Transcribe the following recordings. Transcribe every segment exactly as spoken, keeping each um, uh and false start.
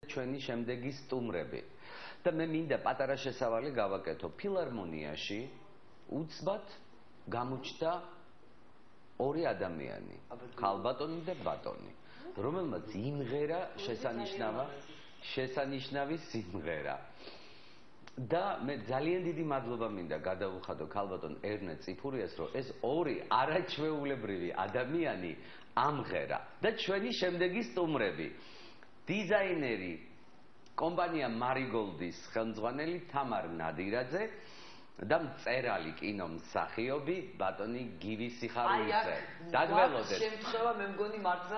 ჩვენი შემდეგი სტუმრები. და მე მინდა პატარა შესავალი გავაკეთო. ფილარმონიაში უცბად გამოჩნდა ორი ადამიანი, ქალბატონი და ბატონი, რომელმაც იმღერა შესანიშნავა შესანიშნავი სიმღერა. და მე ძალიან დიდი მადლობა მინდა გადავუხადო ქალბატონ ერნე წიფურიას, რომ ეს ორი არაჩვეულებრივი ადამიანი ამღერა და ჩვენი შემდეგი სტუმრები. დიზაინერი კომპანია მარიგოლდის ხელმძღვანელი თამარ ნადირაძე და მწერალი კინომსახიობი ბატონი გივი სიხარულიძე. დაგველოდეთ. შემთხვევა მე მგონი მართლა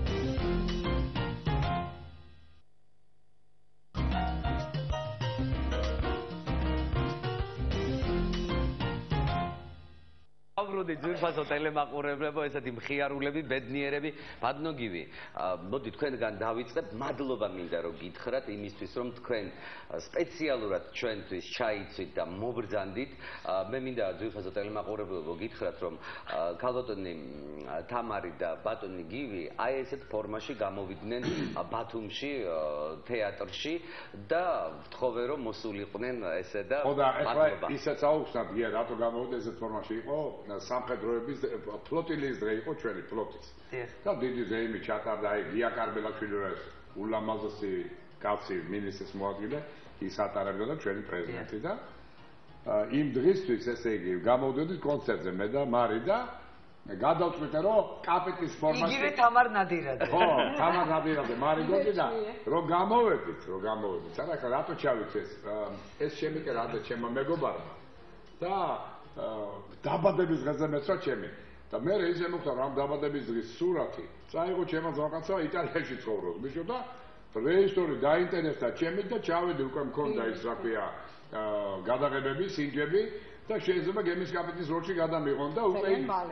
აგროდი ძვირფასო ტელემაყურებლებო, ესეთი მხიარულები, ბედნიერები, ბადნოგივი. მოდი თქვენგან დავიწყებ. მადლობა მინდა რომ გითხრათ იმისთვის, რომ თქვენ სპეციალურად ჩვენთვის ჩაიცვით და მობრძანდით. მე მინდა ძვირფასო ტელემაყურებლებო გითხრათ, რომ ქალბატონი თამარი და ბატონი გივი აი ესეთ ფორმაში გამოვიდნენ ბათუმში, თეატრში და ვთხოვე რომ მოსულიყვნენ ესე და ხო და ეხლა ისაც აუხსნათ, გია რატო გამოვიდა ესეთ ფორმაში იყო? სამხედროების ფლოტილიის დღე იყო ჩვენი ფლოტის. და დიდი ზეიმი ჩატარდა აი გია კარბელაშვილი რა ეს ულამაზესი კაცი მინისტრის მოადგილე ის ატარებდა და ჩვენი პრეზიდენტი და იმ დღისთვის ესე იგი გამოვდოდით კონცერტზე მე და მარი და გადავწყვიტე რომ კაპიტის ფორმაში იგივე თამარ ნადირაძე. ხო, თამარ ნადირაძე, მარი გოგი და რომ გამოვედით, რომ გამოვედით. არა ხა რატო ჩავიქეს ეს შემიკერა და ჩემმა მეგობარმა და დაბადების დღეზე მეცვა ჩემი და მე ისე მოხდა რომ დაბადების დღის სურათი წაიღო ჩემმა ზოგადსა იტალიაში ცხოვრობს მიშო და რეჟისორი დაინტერესდა ჩემით და ჩავედი უკვე მქონდა ის რა ქვია გადაღებები სინჯები და შეიძლება გემის კაპიტნის როლში გადამიღონ და უკვე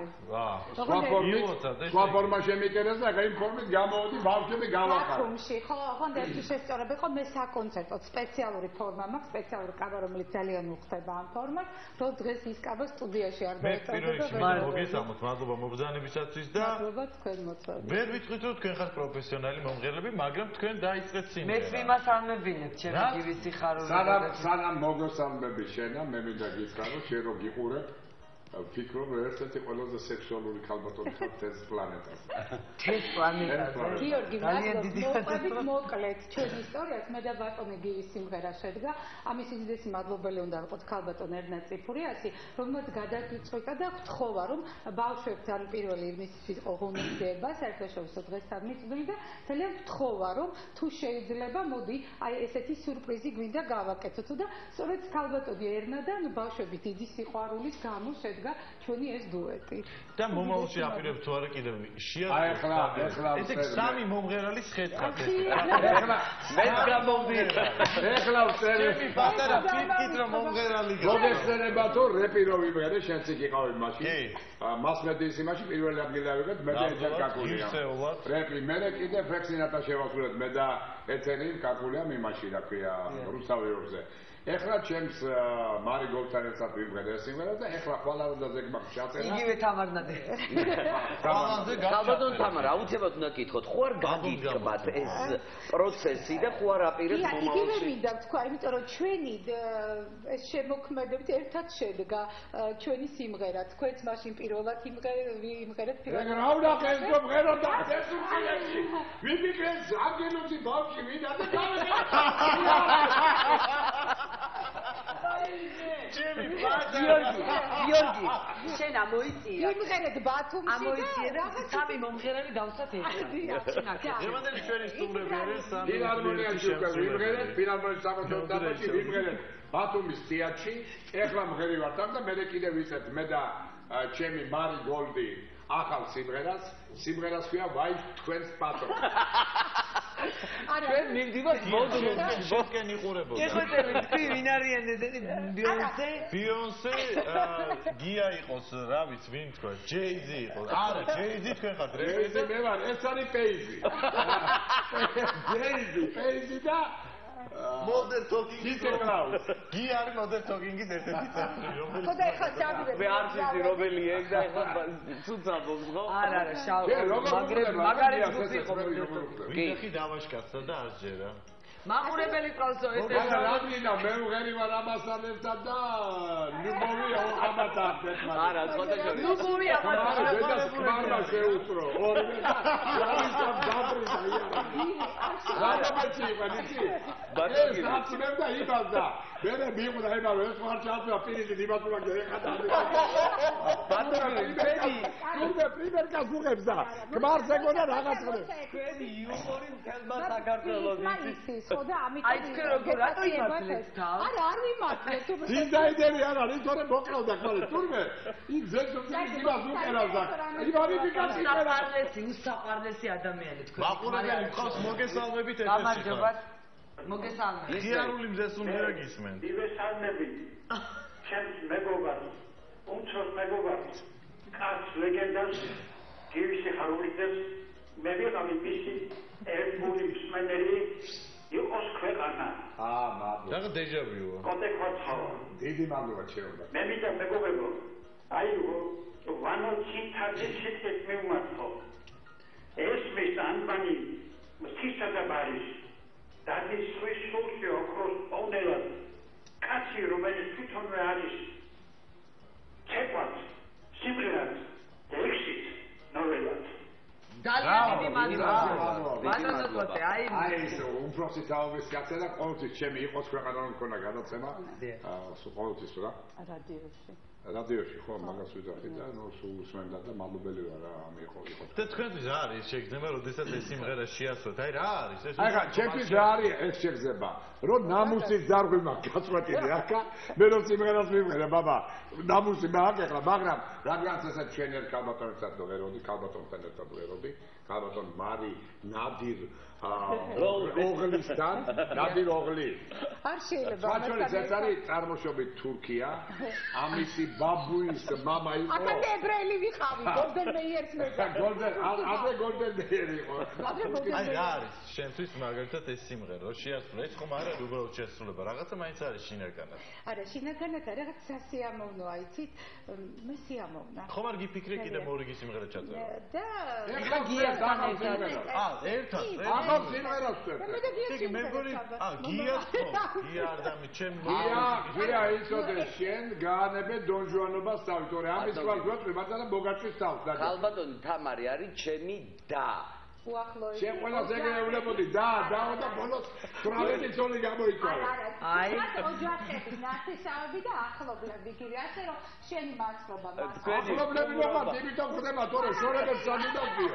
სხვა ფორმა შემიკერეს და აი იმ ფორმით გამოვედი ბავშვები გავახარე. ბათუმში ხო ხო ერთი შესწორება იყო მე საკონცერტო სპეციალური ფორმა მაქვს, სპეციალური კაბა რომელიც ძალიან უხდება ამ ფორმას, რომ დღეს ის კაბა სტუდიაში არ დაეწევდა და მოგესალმოთ, მადლობა მობრძანებისათვის და მადლობა თქვენ მოწვევით. ვერ ვიტყვით რომ თქვენ ხართ პროფესიონალი მომღერლები, მაგრამ თქვენ დაიწყეთ სიმღერა. მეც იმას არ მებინებ, ჩემი გივი სიხარულიძე. სანამ სანამ მოგესალმები შენა, მე მინდა გითხრა შენ რო გიყურებ ვფიქრობ რომ ერთ-ერთი ყველაზე სექსუალური ქალბატონი ხარ ეს პლანეტაზე. ეს პლანეტაზე. გიორგი, მოყვებით მოკლედ ჩვენი ისტორიას მე და ბატონი გივის სიმღერა შედგა. ამის უდიდესი მადლობელი უნდა ვიყოთ ქალბატონ ერნე წიფურიასი, რომელმაც გადაწყვიტა და გთხოვა რომ ბავშვებთან პირველი ივნისის იყო ღონისძიება, საერთაშორისო დღესთან მიწვილი და ძალიან გთხოვა რომ თუ შეიძლება მოდი აი ესეთი სიურპრიზი გვინდა გავაკეთოთ და სწორედ ქალბატონი ერნა და ბავშვები დიდი სიყვარულით გამო შედგა ჩვენი ეს დუეტი. და მომავალში აპირებ თუ არა კიდევ შეა აი ახლა ახლა ეს სამი მომღერალის ხედავთ ეს. ახლა მე გამოვდი. ახლა ვწერე ჩემი პატარა ფიქით რომ მომღერალი მოგეხსენება თუ რეპი რო ვიმღერე შენც იქ იყავი მაშინ. მას მედიის იმაში პირველი ადგილი ავიღეთ მე და ეჯერ კაკულია. რეპი მე კიდე ფექსინატა შევასრულეთ მე და ეთერი კაკულია მიმაში რა ქვია რუსთავიორზე. ეხლა ჩემს მარი გოლთან ერთად ვიმღერე სიმღერა და ეხლა ხვალარდაზე გვაქვს ჩაწერა. იგივე თამარ ნადირაძე. ქალბატონ თამარ, აუცილებლად უნდა გითხოთ, ხო არ გაგიწყბათ ეს პროცესი და ხო არ აპირებთ მომავალში? იგივე მინდა ვთქვა, იმიტომ რომ ჩვენი ეს შემოქმედებით ერთად შედგა ჩვენი სიმღერა. თქვენც მაშინ პირველად იმღერეთ პირველად. რა უნდა ეს მომღერო და ეს უკიაში. ვიფიქრეთ აგენოთი ბავშვი ვიდა და გავიგე. ჩემი პატარა გიორგი, შენ ამოიწია. იმღერეთ ბათუმში. ამოიწია და სამი მომღერალი დავსვათ ერთად. გერმანელი ჩვენი სტუმრები არის სამი. ფილარმონიაში უკვე ვიმღერეთ, ფილარმონიის საკონცერტო დაბაში ვიმღერეთ ბათუმის თეატრში. ეხლა მღერი ვარ там და მე კიდევ ვიცით მე და ჩემი მარი გოლდი ახალ სიმღერას, სიმღერას ქვია ვაი თქვენს პატრონს. ჩვენ მივდივართ მოდულში. შენ იყურებოდი. გეხვეწები თქვი ვინ არიან ესენი ბიონსე? ბიონსე გია იყოს, რა ვიცი, ვინ თქვა? ჯეიზი იყოს. არა, ჯეიზი თქვენ ხართ. ჯეიზი მე ვარ, ეს არის პეიზი. ჯეიზი, პეიზი და Modern Talking Klaus. გია არის Modern Talking-ის ერთ-ერთი წევრი, რომელიც ხო და ეხლა ჩავიდეთ. მე არ ვიცი რომელია ეს და ეხლა ცუცაბობს ხო? არა, არა, შავ. მაგრე მაგარი ჯგუფი იყო. ვინახი დავაშკაცდა და არ ჯერა. მაყურებელი ყავსო ეს ეს რადგინა მე ვღერი ვარ ამასთან ერთად და ლუბოვია უყამათად ერთმანეთს. არა, სხვათა შორის. ლუბოვია მაგრამ დედას ქმარმა შეუსწრო. ორივე დავისამ დაბრიდა იარა. რამაბეჭი იყო იცი? ეს აფუნებდა იმას და მე მიიღო და ემარო ეს ხარ ჩააწერა პირიქით იმას უნდა ეხადა. ბატონო იმენი თურმე პრიმერ გასუღებს და ქმარს ეგონა რაღაც ხდება. თქვენი იუმორი მთელმა საქართველოს იცის ხო და ამიტომ აი თქვენ როგორ რატო იმართლეთ თავს? არა არ ვიმართლეთ უბრალოდ დიზაინერი არ არის თორე მოკლავდა ხალე თურმე იქ ზეცოთი იმას უყერავს და ივარიფიკაცი წერა პარლესი უსაყარლესი ადამიანი თქვენ მაყურებელი ყავს მოგესალმებით ეთერში. გამარჯობა მოგესალმებით ღიარული მზესუმღერა გისმენთ. ივესალმები ჩემს მეგობარს უმცროს მეგობარს კაცს ლეგენდას გივისი ხარულიძეს მე ვიყავი მისი ერთგული მსმენელი იყოს ქვეყანა აა მადლობა რაღაც დეჟავიუა კონტექორცავა დიდი მადლობა ჩემო მე მინდა მეგობებო აი ვანო ციტაძის შეკეთ მეუმართო ეს მის ანბანი მთისა და ბარის დადის სვის სულში ოქროს პოვნელად კაცი რომელიც თვითონვე არის ცეკვად სიმღერად ექსით ნოველად ძალიან მადლობა ბატონო კოტე აი აი ეს უმფროსი თაობის კაცი და ყოველთვის ჩემი იყოს ქვეყანა რომ მქონა გადაცემა აა სულ ყოველთვის რა რადიოში რადიოში ხო მაგას ვიძახი და ნუ სულ უსმენდა და მადლობელი ვარ რა ამიყო იყო და თქვენთვის რა არის შეგრძნება როდესაც ეს სიმღერა შეასრულეთ აი რა არის ეს აი ხა ჩემთვის რა არის ეს შეგრძნება რომ ნამუსის დარღვი მაქვს გაწყვეტილი ახლა მე რომ სიმღერას მივღერე ბაბა ნამუსი მაქვს ახლა მაგრამ რადგანაც ესა ჩვენ ერთ ქალბატონებთან ვეროდი ქალბატონთან ერთად ვეროდი ქალბატონ მარი ნადირ ოღლისთან ნადირ ოღლი არ შეიძლება ბაჩოლის ეს არის წარმოშობით თურქია ამისი ბაბუის მამა იყო აკა ებრაელი ვიყავი გოლდენ მეიერს მე გოლდენ აზე გოლდენ მეიერი იყო აი რა არის შენთვის მაგალითად ეს სიმღერა რომ შეასრულე ეს ხომ არა უბრალოდ შესრულება რაღაცა მაინც არის შინაგანად არა შინაგანად არა რაღაც სასიამოვნოა იცით მე სიამოვნა ხომ არ გიფიქრე კიდე მორიგი სიმღერა ჩაწერო და ეხლა გიასთან ერთად ა ერთად ახალ სიმღერას ვწერთ იგი მე მგონი ა გიას ხო გია არ დამი ჩემ გია გია იცოდე შენ გაანებე დონჟუანობას თავი თორე ამის ხვალ გვეტყვი მაგრამ მოგაწვის თავს და ხალბატონი თამარი არის ჩემი და უახლოესი შენ ყველას ეგრე ეუბნებოდი და დაო და ბოლოს ხრალეთი ძოლი გამოიწვია აი ოჯახები ნათესავები და ახლობლები გირი ასე რომ შენი მაცხრობა მას ახლობლები მოყავთ იმიტომ ხდება თორე შორებებს სამუდამია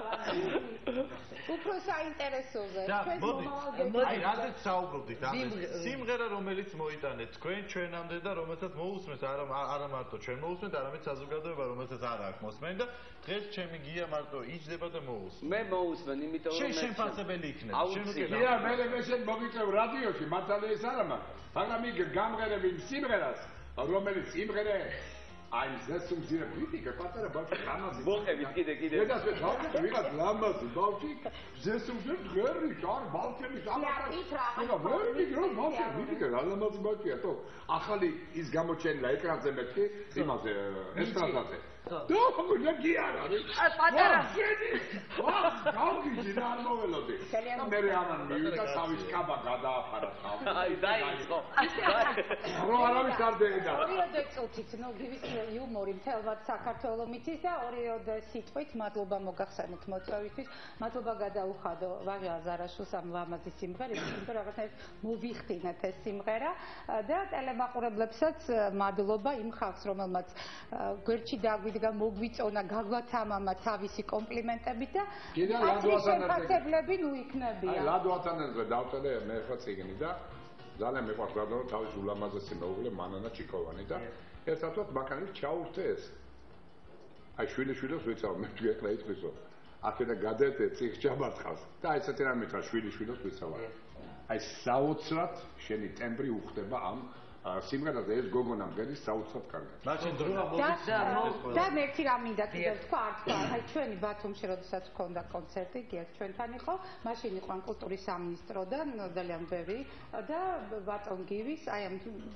უფრო საინტერესოზე და მოდი აი რადგან საუბრობდით ამ სიმღერა რომელიც მოიტანეთ თქვენ ჩვენამდე და რომელსაც მოусმენთ არა არა მარტო ჩვენ მოусმენთ არამედ საზოგადოება რომელსაც არ აქვს მოსმენი და დღეს ჩემი გია მარტო იჯდება და მოусმენთ მე მოусმენ იმიტომ რომ შენ შემფასებელი იქნებ შენ უკენა გია მე მე შენ მოგიწევ რადიოში მართალი ეს არა მაგრამ იქ გამღერები სიმღერას რომელიც სიმღერე აი ზესუმ ძირა კრიტიკა პატარა ბავშვი ლამაზი მოყევით კიდე კიდე დედას მე თავი ვიღაც ლამაზი ბავშვი ზესუმ ძირ ღერი კარ ბავშვების ამაყრა ეხა ვერი გრო ბავშვი ვიდიკე რა ლამაზი ბავშვია თო ახალი ის გამოჩენილა ეკრანზე მეთქი იმაზე ესტრადაზე და გულა გიარა აი პატარა ვა გავგიჟი და არ მოველოდი და მე ამან მივიდა თავის კაბა გადააფარა თავი აი დაიწყო რო არავის არ დედა ორიოდე წუთით ნუ გივის იუმორი მთელად საქართველოს მიცის და ორიოდე სიტყვით მადლობა მოგახსენოთ მოწვევითთვის მადლობა გადაუხადო ვაღა ზარაშვილს ამ ლამაზი სიმღერისთვის იმიტომ რაღაცნაირად მოვიხდინეთ ეს სიმღერა და ტელემაყურებლებსაც მადლობა იმ ხალხს რომელმაც გვერდში დაგვიდგა მოგვიწონა გაგვათამამა თავისი კომპლიმენტებით და კიდე ლადოასთან ფასებლები ნუ იქნებიან აი ლადოასთან ერთად დავწერე მე ხო ციგნი და ძალიან მეყვარს ლადო თავის ულამაზესი მეუღლე მანანა ჩიკოვანი და ერთადვე მაგალითად ჩაურთე ეს აი შვილი შვილს ვიცავ მე თქვი ახლა იწვისო აქედა გადაეთე ციხ ჩამარცხავს და აი ესეთი რამე თქა შვილი შვილს ვიცავ აი საოცრად შენი ტემბრი უხდება ამ სიმღერაზე ეს გოგონა მგერის საოცრად კარგად მაშინ დროა მოდის და მე ერთი რამ მინდა კიდევ თქვა არ თქვა აი ჩვენი ბათუმში როდესაც ჰქონდა კონცერტი გიას ჩვენთან იყო მაშინ იყო კულტურის სამინისტროდან ძალიან ბევრი და ბატონ გივის აი ამ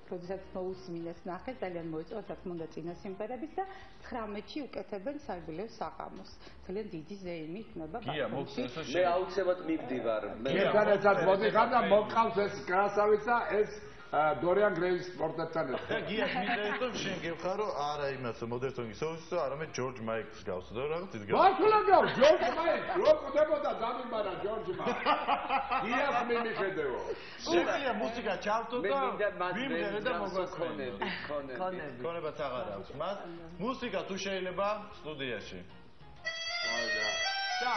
როდესაც მოусმინეს ნახე, ძალიან მოიწონს, რა თქმა უნდა, წინა სიმღერების და ცხრამეტში უკეთებენ საიუბილეო საღამოს. ძალიან დიდი ზეიმი იქნება ბაქოში. მე აუცილებლად მივდივარ. მე ერთადერთად მოდიხარ და მოგყავს ეს კრასავიცა, ეს დორიან გრეის სპორტებთან ერთად. და გიას მინდა რომ შენ გიხარო არა იმას მოდერტონი სოუსს, არამედ ჯორჯ მაიკლს გავს და რაღაც ის გავს. მართლა გავს ჯორჯ მაიკლს, რო ყვდებოდა დამიმარა ჯორჯმა. გიას მიმიხედეო. შეგვიძლია მუსიკა ჩავთო მე და მინდა მას ვიმღერე და მოგვასწრებო. ქონები, ქონები. ქონებაც აღარ აქვს მას. მუსიკა თუ შეიძლება სტუდიაში. აიგა. და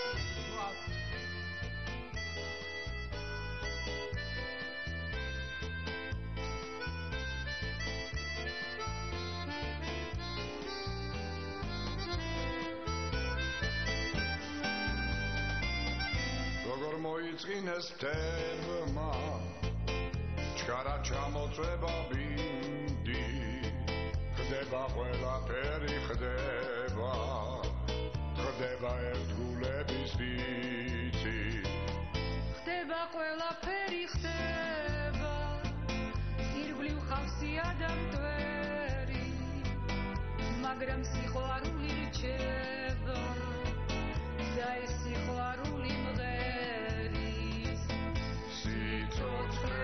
როგორ მოიწყინეს თემა ჩქარა ჩამოწება ბინდი ხდება ყველაფერი ხდება ხდება ერთგულების ვიცი ხდება ყველაფერი ხდება ირგვლივ ხავსია და მტვერი მაგრამ სიყვარული რჩება და ეს სიყვარული მღერის სიცოცხლე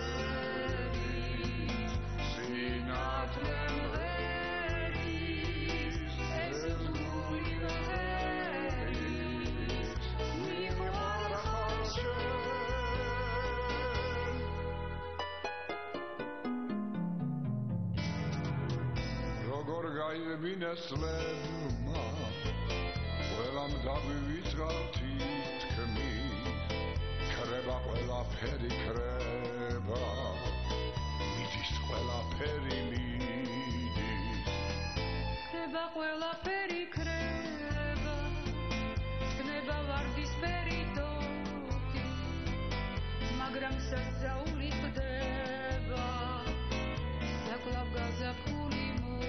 მღერის სინათლე მღერის ეს გული მღერის მიყვარ ხარ შენ როგორ გაივინეს ლებმა ყველამ დავივიწყა თითქმის ქრება ყველაფერი ქრება მიდის ყველაფერი მიდის ხდება ყველაფერი ქრება ხდება ვარდისფერი დოქი მაგრამ სასწაული ხდება და კვლავ გაზაფხული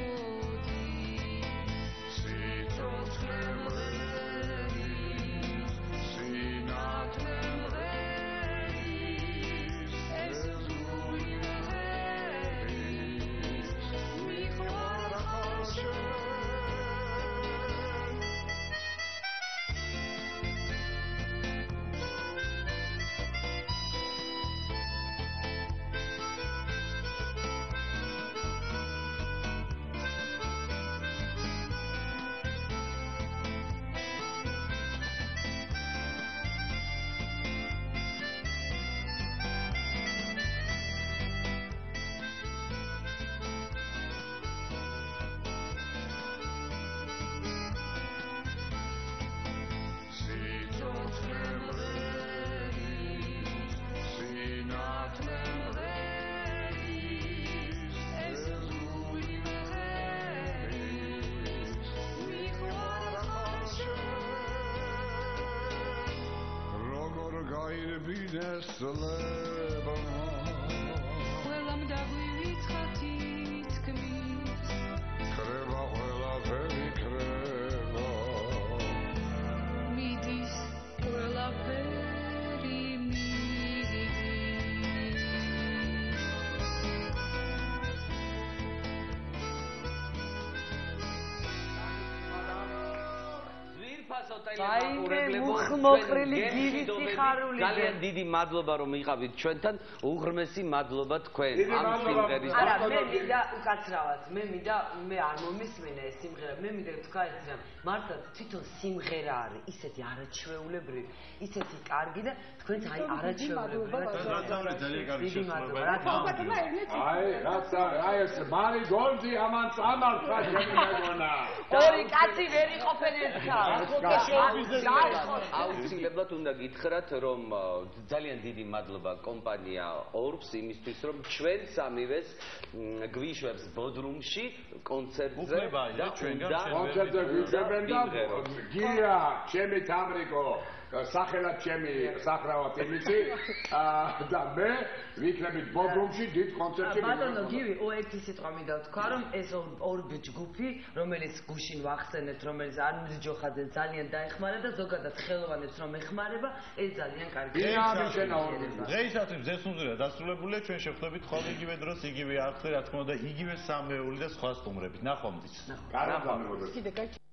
მოდის სიცოცხლე მღერის სინათლე მღერის ეს გული მღერის მიყვარ ხარ შენ ყველამ დაგვივიწყა თითქმის ქრება ყველაფერი ქრება მიდის ყველაფერი მიდის ვირფასო აიმე ტელემაყურებლებო მუხმოყრილი გირი სიხარული ძალიან დიდი მადლობა რომ იყავით ჩვენთან უღრმესი მადლობა თქვენ ამ სიმღერის არა მე მინდა უკაცრავად მე მინდა მე არ მომისმენა ეს სიმღერა მე მინდა თქვა ეს რამ მართლა თვითონ სიმღერა არის ისეთი არაჩვეულებრივი ისეთი კარგი და თქვენც აი არაჩვეულებრივი ძალიან კარგი მადლობა რა აი რაცა აი ეს მარი გოლდი ამან წამართვა ჩემი მეგონა ორი კაცი ვერ იყოფენ ერთად აუცილებლად უნდა გითხრათ რომ ძალიან დიდი მადლობა კომპანია ორბს იმისთვის რომ ჩვენ სამივეს გვიშვებს ბოდრუმში კონცერტზე და ჩვენგან კონცერტზე გვიშვებენ და გია ჩემი თამრიკო სახელად ჩემი სახრავად იმიცი და მე ვიქნებით ბობრუმში დიდ კონცერტში ბატონო გივი ო ერთი სიტყვა მინდა ვთქვა რომ ეს ორ ჯგუფი რომელიც გუშინ ვახსენეთ რომელიც არმიზ ჯოხაძე ძალიან დაეხმარა და ზოგადად ხელოვანებს რომ ეხმარება ეს ძალიან კარგია დღეისათვის ზესუნზურა დასრულებულია ჩვენ შევხვდებით ხოლმე იგივე დროს იგივე არხზე რა თქმა უნდა იგივე სამეული და სხვა სტუმრებით ნახვამდის კარგად გამოდით